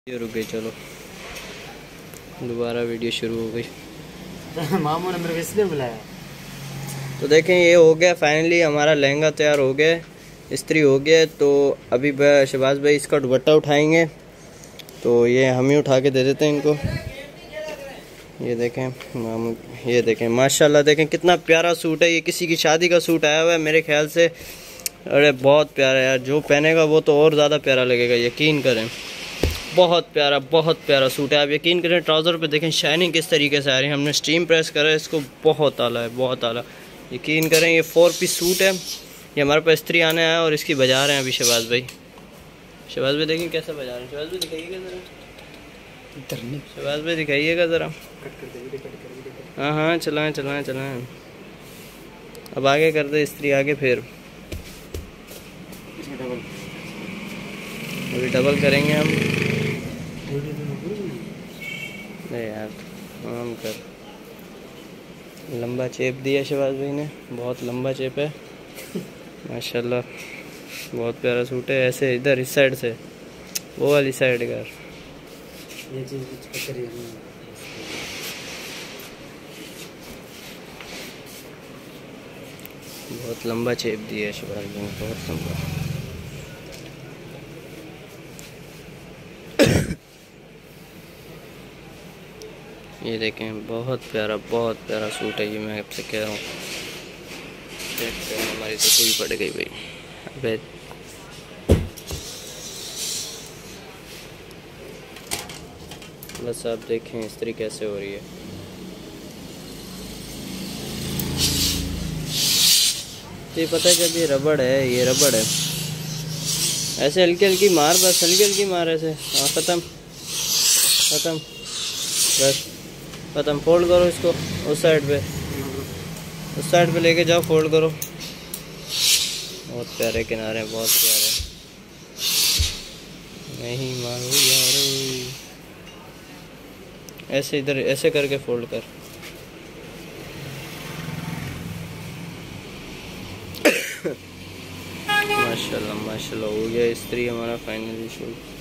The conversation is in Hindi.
ये रुक गई, चलो दोबारा वीडियो शुरू हो गई। मामू ने मेरे को इसलिए बुलाया। तो देखें ये हो गया फाइनली, हमारा लहंगा तैयार हो गया, इस्त्री हो गया। तो अभी शहबाज भाई इसका दुपट्टा उठाएंगे, तो ये हम ही उठा के दे देते हैं इनको। ये देखें मामू, ये देखें माशाल्लाह, देखें कितना प्यारा सूट है। ये किसी की शादी का सूट आया हुआ है मेरे ख्याल से। अरे बहुत प्यारा यार, जो पहनेगा वो तो और ज़्यादा प्यारा लगेगा, यकीन करें। बहुत प्यारा सूट है। आप यकीन करें ट्राउज़र पे देखें शाइनिंग किस तरीके से आ रही है। हमने स्टीम प्रेस करा है इसको, बहुत आला है, बहुत आला। यकीन करें ये 4 पीस सूट है। ये हमारे पास इस्त्री आने आया और इसकी बजा रहे हैं अभी शहबाज भाई। शहबाज भाई देखें कैसे बजा रहे हैं। शहबाज भाई दिखाइएगा ज़रा, शहबाज भाई दिखाइएगा ज़रा। हाँ हाँ चलाएँ चलाएँ चलाएँ। अब आगे कर दे इस्त्री, आगे फिर अभी डबल करेंगे हम। नहीं यार आराम कर। लंबा चेप दिया शहबाज भाई ने, बहुत लंबा चेप है माशाल्लाह। बहुत प्यारा सूट है। ऐसे इधर इस साइड से वो वाली साइड कर। ये चीज़ कुछ पकड़ी है। बहुत लंबा चेप दिया है शहबाज भाई ने, बहुत लंबा। ये देखें बहुत प्यारा सूट है ये, मैं आपसे कह रहा हूँ। देखते हैं हमारी तो सुई पड़ गई भाई। अबे बस आप देखें इस्त्री कैसे हो रही है। ये पता है जब ये रबड़ है, ये रबड़ है। ऐसे हल्की हल्की मार, बस हल्की हल्की मार ऐसे। हाँ ख़त्म ख़त्म, बस ख़त्म। फोल्ड करो इसको उस साइड पे लेके जाओ, फोल्ड करो। बहुत प्यारे किनारे, बहुत प्यारे। नहीं मारो यार, ऐसे इधर ऐसे करके फोल्ड कर। माशाल्लाह माशाल्लाह, हो गया इस्त्री हमारा फाइनली शूट।